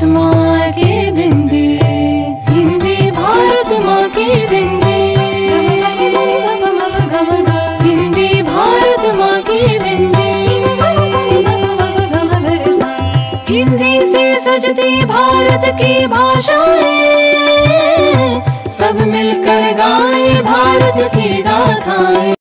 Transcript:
माँ की बिंदी, हिंदी भारत माँ की बिंदी, हिंदी भारत माँ की बिंदी। हिंदी से सजती भारत की भाषाएं, सब मिलकर गाएं भारत की गाथाएं।